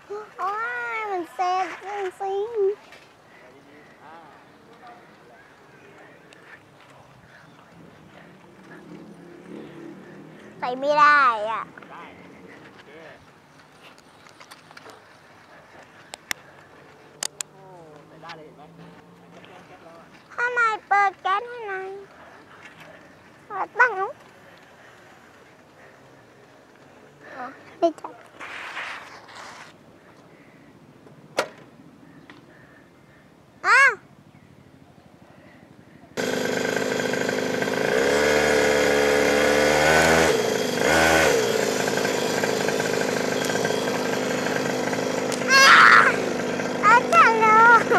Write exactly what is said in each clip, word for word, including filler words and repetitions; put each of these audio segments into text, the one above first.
โอ้ยมันเซ็ตจริงๆใส่ไม่ได้อ่ะทำไมเปิดแก๊สให้หน่อยตั้งไม่จับอ้าวอาจารย์เลย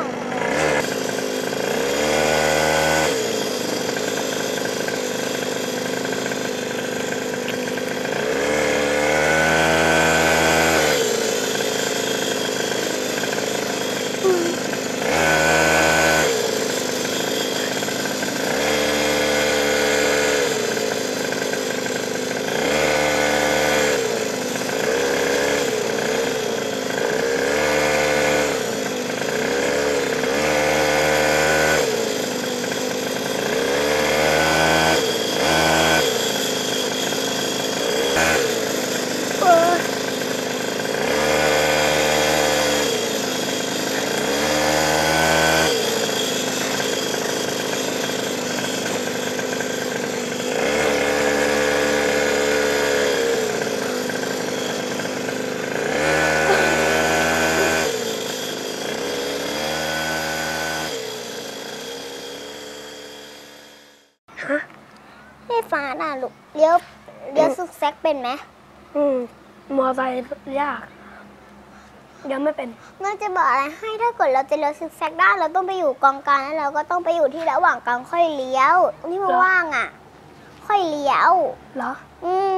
ไม่ฟ้าน่ะลูกเลี้ยวเลี้ยวซุกแซกเป็นไหมอืมมอไซค์ยากยังไม่เป็นมันจะบอกอะไรให้ถ้าเกิดเราจะเลี้ยวซิกแซกได้เราต้องไปอยู่กองกลางแล้วเราก็ต้องไปอยู่ที่ระหว่างกลางค่อยเลี้ยวนี่มันว่างอ่ะค่อยเลี้ยวเหรออืม